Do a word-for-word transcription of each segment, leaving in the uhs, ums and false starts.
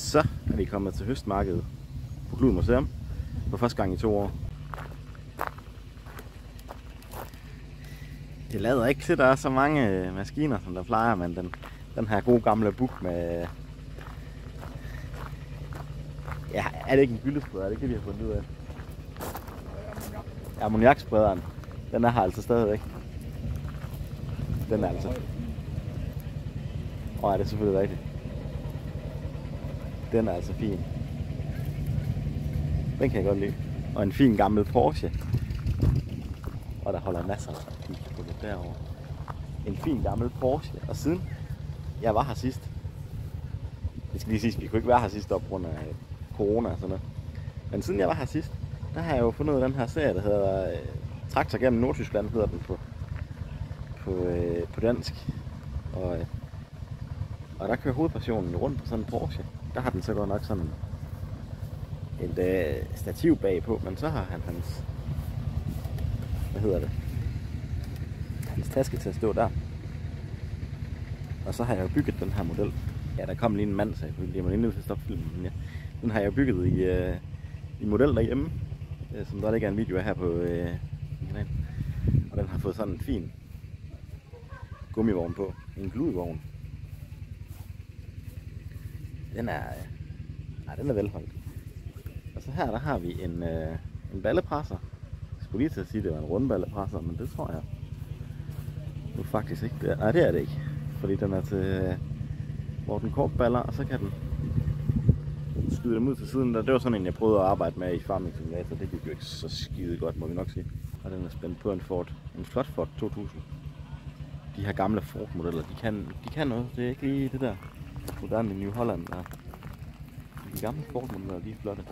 Så er vi kommet til høstmarkedet på Glud Museum for første gang i to år. Det lader ikke til, at der er så mange maskiner, som der plejer, men den, den her gode gamle buk med... Ja, er det ikke en gyldespreder? Er det ikke det, vi har fundet ud af? Ja, ammoniaksprederen. Den er her altså stadigvæk. Den er altså... Åh, oh, er det selvfølgelig rigtigt. Den er altså fin. Den kan jeg godt lide. Og en fin gammel Porsche. Og der holder masser af trafik på det derovre. En fin gammel Porsche. Og siden jeg var her sidst. Det skal lige sige, vi kunne ikke være her sidst op på grund af corona og sådan noget. Men siden jeg var her sidst, der har jeg jo fundet ud af den her serie, der hedder øh, Traktor gennem Nordtyskland, hedder den på, på, øh, på dansk. Og, øh, og der kører hovedpersonen rundt på sådan en Porsche. Der har den så godt nok sådan et øh, stativ bagpå, men så har han hans, hvad hedder det, hans taske til at stå der. Og så har jeg jo bygget den her model. Ja, der kom lige en mand, så jeg kunne lige må nødt til at stoppe filmen. Men ja, den har jeg jo bygget i, øh, i model derhjemme, øh, som der ligger en video af her på øh, kanalen. Og den har fået sådan en fin gummivogn på, en gludvogn. Den er, øh, nej, den er velholdt. Og så her der har vi en, øh, en ballepresser. Jeg skulle lige til at sige, at det var en rundballepresser, men det tror jeg nu faktisk ikke. Det er. Nej, det er det ikke, fordi den er til øh, hvor den kortballer, og så kan den skyde dem ud til siden. Det var sådan en, jeg prøvede at arbejde med i Farming Simulator. Det gik jo ikke så skide godt, må vi nok sige. Og den er spændt på en Ford, en flot Ford to tusind. De her gamle Ford-modeller, de kan, de kan noget. Det er ikke lige det der moderne i New Holland. Der. De gamle Ford-modeller, de er flotte.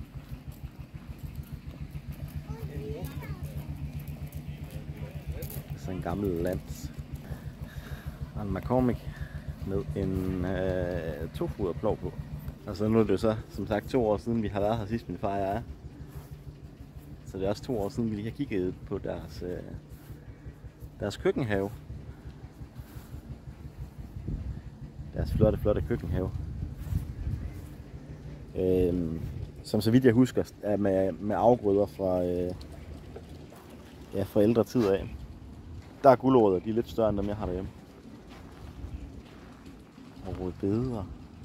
Så en gammel Lance. Og en McCormick med en øh, to-foder plov på. Og så nu er det jo så, som sagt, to år siden vi har været her sidst, min far og jeg er. Så det er også to år siden, vi lige har kigget på deres, øh, deres køkkenhave. Deres flotte, flotte køkkenhave. Øhm, som så vidt jeg husker, er med, med afgrøder fra, øh, ja, fra ældre tid af. Der er gulerødder, de er lidt større end dem, jeg har derhjemme. Og rødbeder.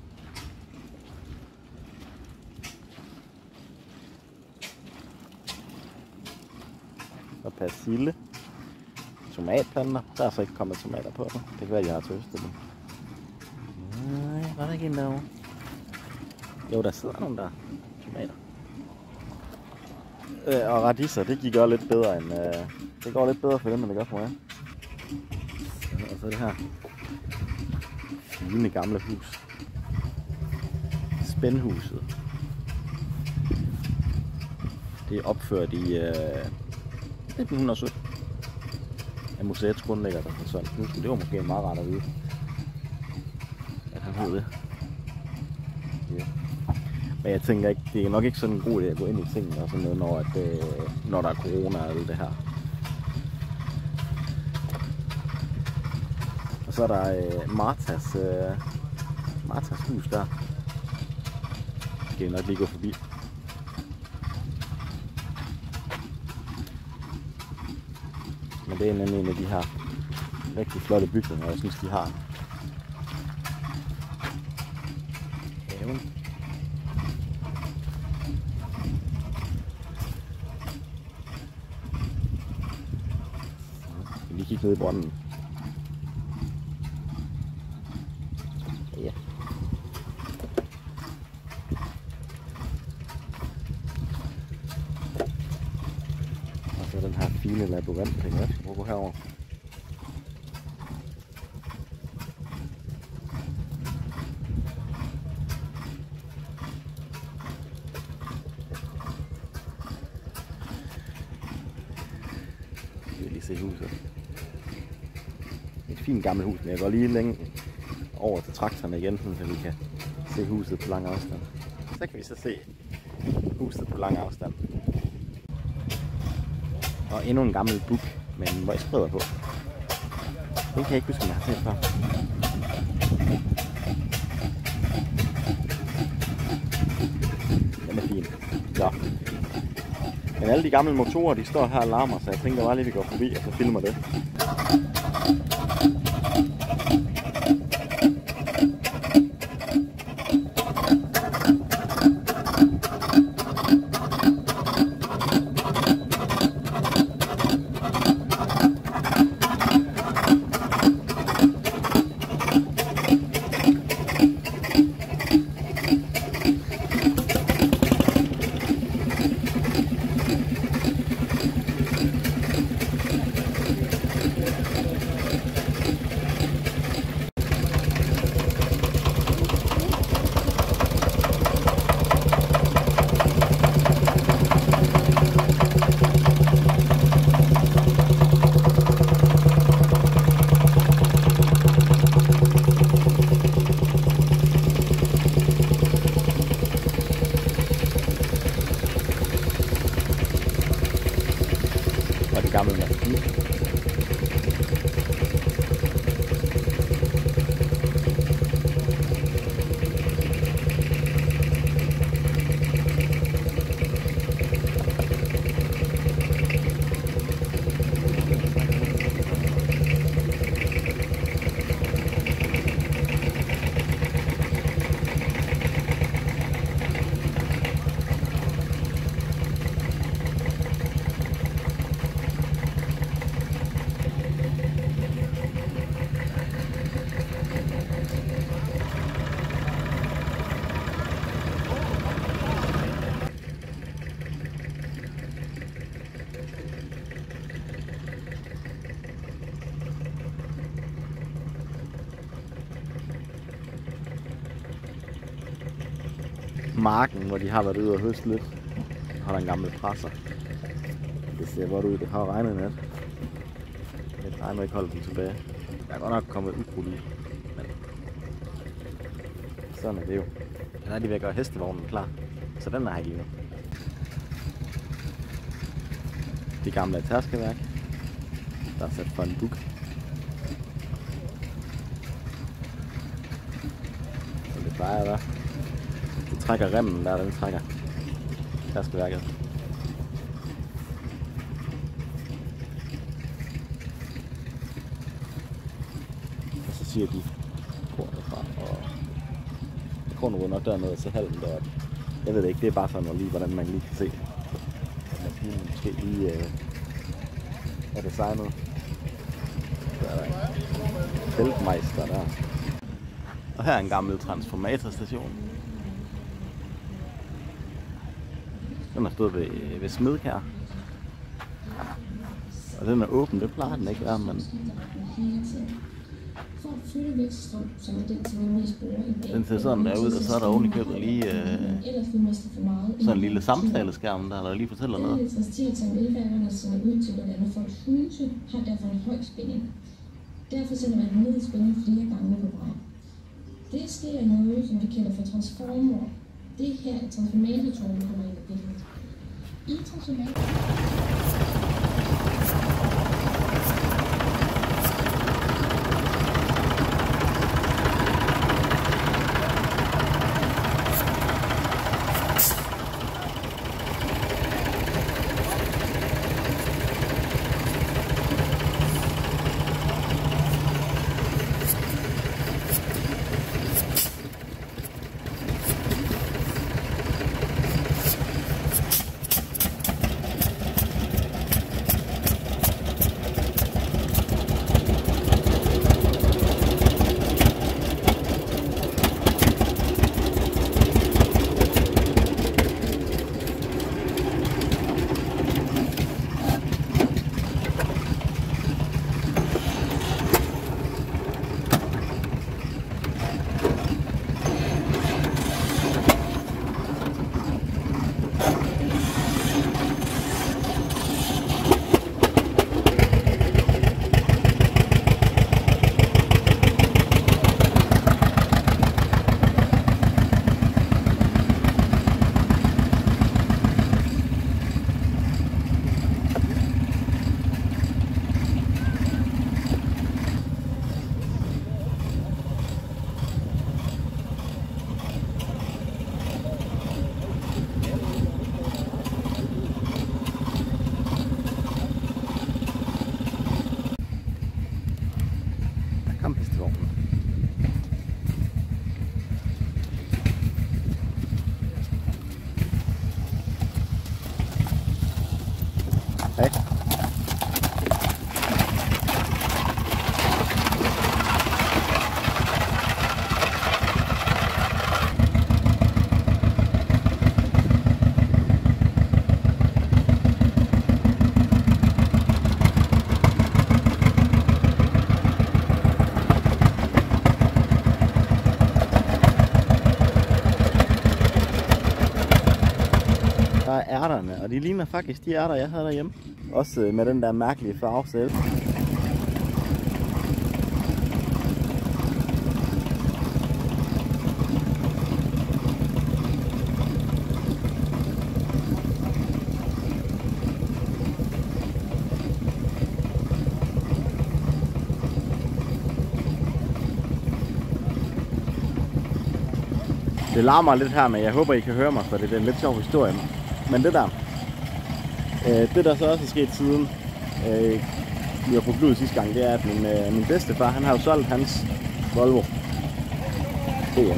Og persille. Tomatplanter. Der er så ikke kommet tomater på. Det kan være, at jeg har tøstet dem. Nej, var der ikke en derovre? Jo, der sidder nogle der tomater. Øh, og radiser, det gik også lidt bedre end... Øh, det går lidt bedre for dem, end det gør for mig. Og så det her fine gamle hus. Spændhuset. Det er opført i øh, nitten sytten af museets grundlægger, der for Søren Knudsen. Det var måske meget rart at vide, at han hed det. Yeah. Men jeg tænker ikke, det er nok ikke sådan en god idé at gå ind i tingene og sådan noget, når, at, øh, når der er corona og alt det her. Og så er der øh, Martas, øh, Martas hus der. Det kan jeg nok lige gå forbi. Men det er nemlig en af de her rigtig flotte bygninger, jeg synes de har. Haven. Så skal vi lige kigge ned i brønden. Ja. Og så den her fine labyrint, tænker jeg, hvor går herover. Se huset. Et fint gammelt hus, men jeg går lige længe over til traktorerne igen, så vi kan se huset på lang afstand. Så kan vi så se huset på lang afstand. Og endnu en gammel buk med en møgspreder på. Den kan jeg ikke huske, om jeg har set før. Nå. Men alle de gamle motorer, de står her og larmer, så jeg tænker bare lige, vi går forbi og så filmer det. Gammel maskine. Marken, hvor de har været ude og høste lidt, har der en gammel presser. Det ser godt ud, det har regnet i nat. Det regner ikke holde dem tilbage. Der er godt nok kommet ukrudt i, men sådan er det jo. Den er de ved at gøre hestevognen klar, så den er her ikke lige nu. Det gamle tærskeværk, der er sat for en buk. Så det plejer at være. Det trækker remmen der, den trækker tærskeværket. Og så siger de kornet fra, og kornet går nok dernede og så halven deroppe. Jeg ved det ikke, det er bare sådan lige, hvordan man lige kan se. Man måske lige øh, er designet. Der er der en feltmeister der. Og her er en gammel transformatorstation. Den har stået ved, ved Smedkær. Og den er åben, det plejer den ikke være, men den ser sådan der ud, og så er der oven i købet lige øh, sådan en lille samtaleskærm, der, der lige fortæller noget. Elektricitet som elværkerne sender ud til blandt andet folks huse, har derfor en høj spænding. Derfor sender man ned i spænding flere gange på brand. Det sker noget, som vi kalder for transformer. Det her er transformatortårnet, der kommer ind i billedet. I transformator og de ligner faktisk de ærter, jeg havde derhjemme. Også med den der mærkelige farve selv. Det larmer lidt her, men jeg håber, I kan høre mig, for det er en lidt sjov historie. Men det der, øh, det der så også er sket siden øh, vi var på Blod sidste gang, det er, at min, øh, min bedstefar, han har jo solgt hans Volvo B M.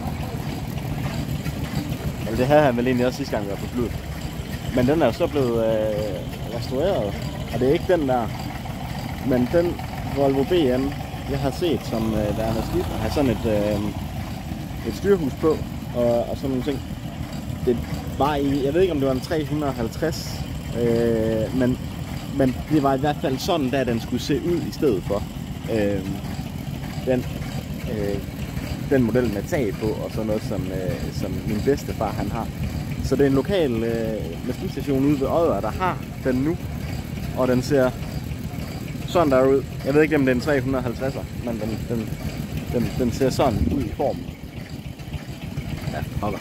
Eller det havde han vel egentlig også sidste gang, vi var på Blod. Men den er jo så blevet øh, restaureret, og det er ikke den der. Men den Volvo B M, jeg har set, som øh, der er skidt, har sådan et... Øh, et styrhus på, og, og sådan nogle ting. Det var i, jeg ved ikke om det var en tre hundrede og halvtreds, øh, men, men det var i hvert fald sådan, der den skulle se ud i stedet for. Øh, den, øh, den model med tag på, og sådan noget, som, øh, som min bedstefar han har. Så det er en lokal øh, maskinstation ude ved Odder, der har den nu, og den ser sådan der ud. Jeg ved ikke, om det er en tre hundrede og halvtredser, men den, den, den, den ser sådan ud i formen. Ja, okay.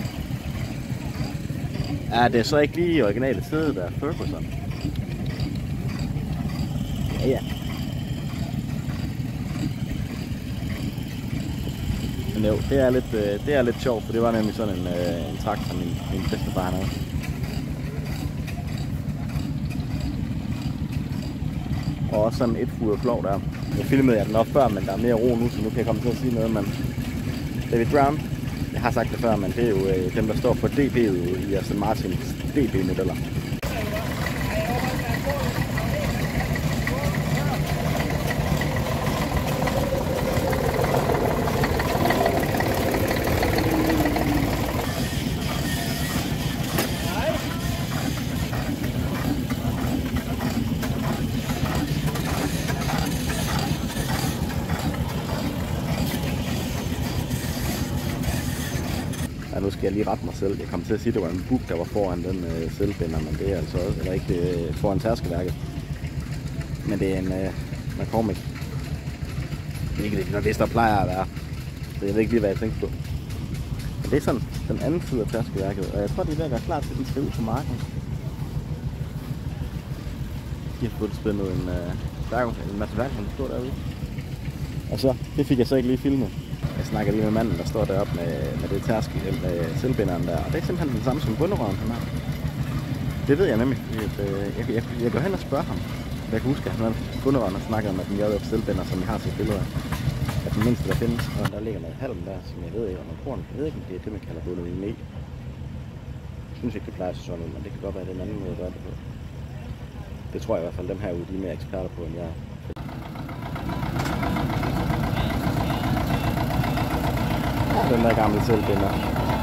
Ja, det er så ikke lige originale sæde, der er Ferguson. Ja, ja. Men jo, det er lidt, det er lidt sjovt, for det var nemlig sådan en, en traktor, min, min bedstefar havde. Og også sådan et fuld flov der. Jeg filmede jeg den op før, men der er mere ro nu, så nu kan jeg komme til at sige noget, men David Brown. Jeg har sagt det før, men det er jo øh, dem, der står for D B'et i Aston Martins D B-modeller. Ja, nu skal jeg lige rette mig selv. Jeg kom til at sige, at det var en buk, der var foran den øh, selvbinder, men det er altså også, eller ikke øh, foran tærskeværket. Men det er en øh, McCormick. Det er ikke det, når det der plejer at være. Så jeg ved ikke lige, hvad jeg tænkte på. Men det er sådan den anden side af tærskeværket, og jeg tror, de er ved at være klar til, at de skal ud på marken. De har fået spændet en øh, en masse værk, som står derude. Og så, det fik jeg så ikke lige filmet. Jeg snakker lige med manden, der står deroppe med, med det tærske, med selvbinderen der, og det er simpelthen det samme som bunderøven, han har. Det ved jeg nemlig, fordi at, øh, jeg, jeg, jeg går hen og spørger ham. Jeg kan huske, at han har bunderøven og snakker om, at den J F selvbinder, som jeg har set billeder af, at den mindste, der findes, og der ligger noget halm der, som jeg ved ikke, om noget korn. Jeg ved ikke, om det er det, man kalder bundet i mel. Jeg synes ikke, det plejer så sådan ud, men det kan godt være, at det er en anden måde at gøre det på. Det tror jeg i hvert fald, dem herude, de er mere eksperter på, end jeg er. Den der gamle selvbinder.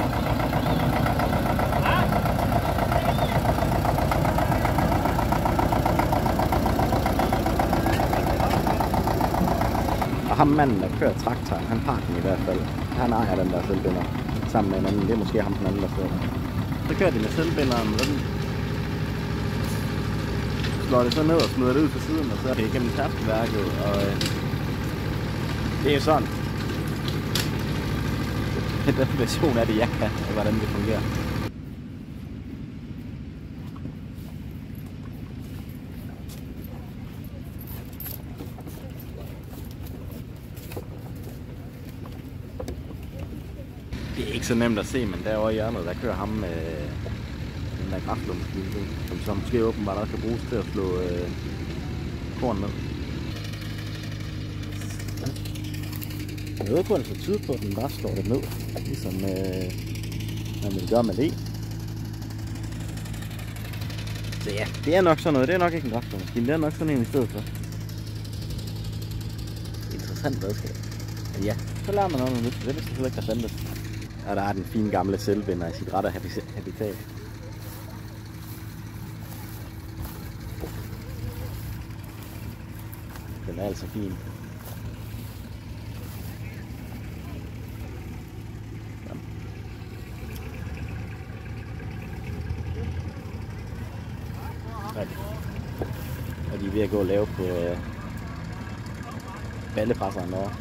Og ham manden, der kører traktoren, han har den i hvert fald. Han ejer den der selvbinder sammen med en anden. Det er måske ham den anden, der står der. Så kører de med selvbinderen, og den slår det så ned og smider det ud på siden, og så er det igennem tærskeværket, og øh, det er sådan. Den version af det, jeg kan, og hvordan det fungerer. Det er ikke så nemt at se, men derovre i hjørnet, der kører ham med den der græsslåmaskine, som, som måske åbenbart også kan bruges til at slå øh, korn ned. Jeg ved på, at det så tyder på, at den bare slår det ned, ligesom øh, man vil gøre med det. Så ja, det er nok sådan noget. Det er nok ikke en græsslåmaskine, det er nok sådan en i stedet for. Interessant redskab. Men ja, så lærer man noget nyt. Det er vist selvfølgelig ikke, der fandtes. Og der er den fine gamle selvbinder i sit rette habitat. Den er altså fin. ved at gå og lave på øh, ballepresseren derovre.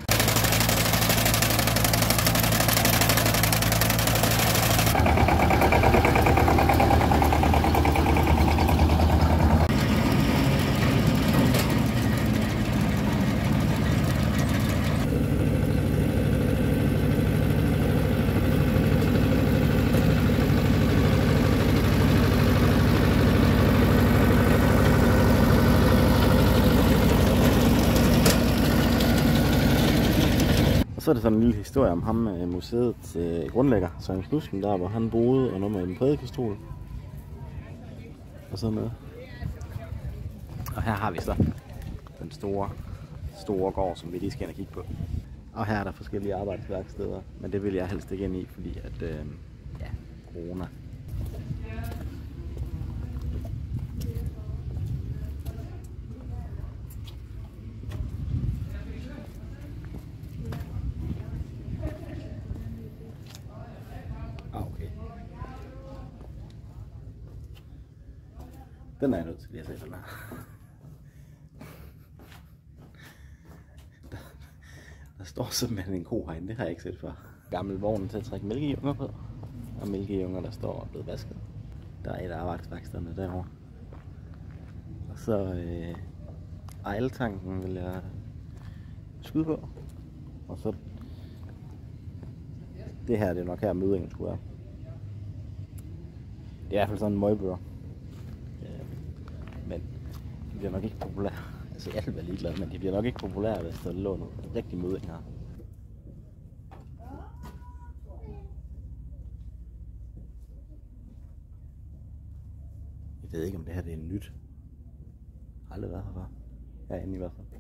Så er det sådan en lille historie om ham, museets øh, grundlægger, Søren Knudsen, der hvor han boede, og noget med en prædikestol. Og sådan noget. Og her har vi så den store, store gård, som vi lige skal ind og kigge på. Og her er der forskellige arbejdsværksteder, men det vil jeg helst ikke ind i, fordi at, øh, ja, corona. Den er jeg nødt til lige at se, den her. Der, der står simpelthen en ko herinde, det har jeg ikke set før. Gammel vogn til at trække mælkejunger på. Og mælkejunger, der står og blevet vasket. Der er et af arbejdsværkstederne derovre. Og så øh, ejletanken vil jeg skyde på. Og så det her, det er nok her mødingen skulle være. Det er i hvert fald sådan en møgbøger. Men de bliver nok ikke populære. Altså jeg er ligeglad, men de bliver nok ikke populære, hvis der lå noget rigtig møding her. Jeg ved ikke, om det her det er nyt. Jeg har aldrig været her før. Herinde i hvert fald.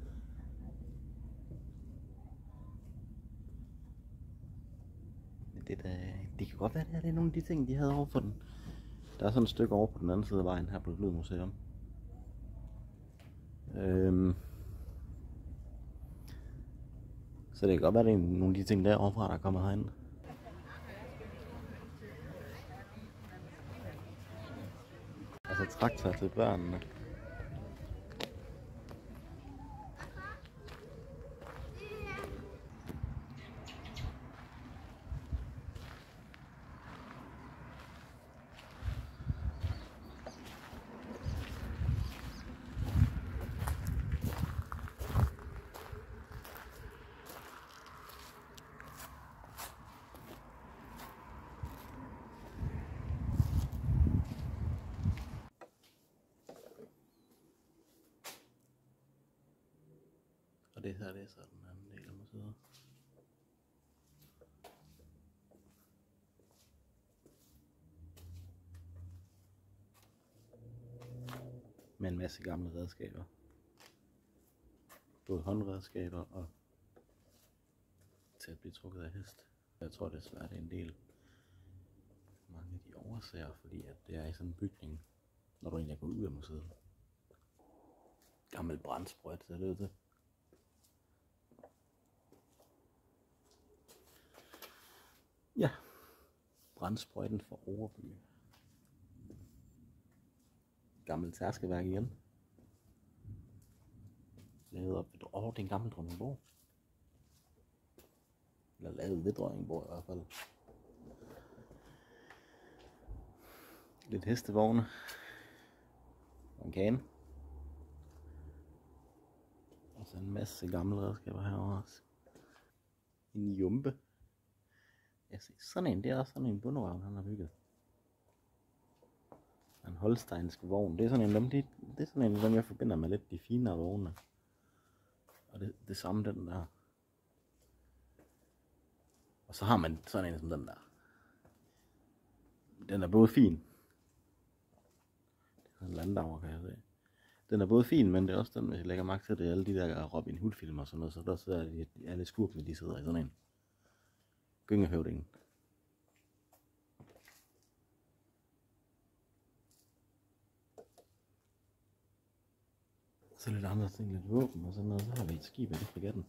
Men det, der, det kan godt være, at det er nogle af de ting, de havde over for den. Der er sådan et stykke over på den anden side af vejen her på det Lydmuseum. Øhm. Så det kan godt være, at det er nogle af de ting derovre fra, der er kommet herind. Altså traktor til børnene. Og det her, det er så den anden del af museet. Med en masse gamle redskaber. Både håndredskaber og til at blive trukket af hest. Jeg tror desværre, det er en del. Mange af de overser, fordi at det er i sådan en bygning, når du egentlig går ud af museet. Gammel brandsprøjt, så det er det. Ja, brandsprøjten for Overby. Gammel tærskeværk igen. Lavet op ved... Åh, oh, det er en gammel Dronningborg. Eller lavet ved Dronningborg i hvert fald. Lidt hestevogne. Og en kane. Og så en masse gamle redskaber herovre også. En jumpe. Jeg ser sådan en, det er også sådan en bundevogn, han har bygget. En holsteinsk vogn. Det er sådan en, dem, de, det er sådan en, dem jeg forbinder med lidt de finere vogne. Og det, det samme den der. Og så har man sådan en som den der. Den er både fin. Det er en Landauer, kan jeg se. Den er både fin, men det er også den, hvis jeg lægger mærke til, det er alle de der Robin Hood film og sådan noget. Så der sidder de, alle skurkene, de sidder i sådan en. Gyngehøvdingen. Så lidt andre ting, lidt våben og sådan noget. Så har vi et skib af det fregatten.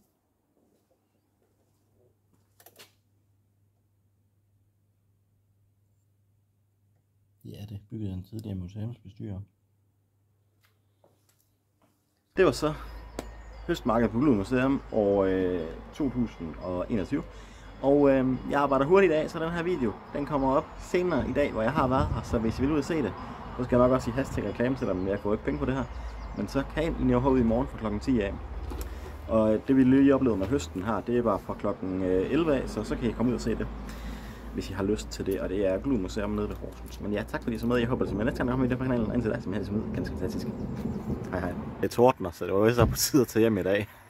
Ja, det byggede en tidligere museumsbestyrer. Det var så høstmarkedet på Glud Museum år øh, to tusind og enogtyve. Og øh, jeg arbejder hurtigt i dag, så den her video, den kommer op senere i dag, hvor jeg har været her. Så hvis I vil ud og se det, så skal jeg nok også sige hashtag reklame til dem, men jeg får ikke penge på det her. Men så kan I jo ud i morgen fra klokken ti af. Og det vi lige oplevede med høsten her, det er bare fra klokken elleve af, så så kan I komme ud og se det, hvis I har lyst til det. Og det er Glud Museum nede ved Horsens. Men ja, tak fordi I så med. Jeg håber, at I så med næste gang, jeg kommer i det på kanalen. Indtil da, som helst med. Ganske fantastisk. Hej hej. Det tordner, så det var jo så på tide til hjem i dag.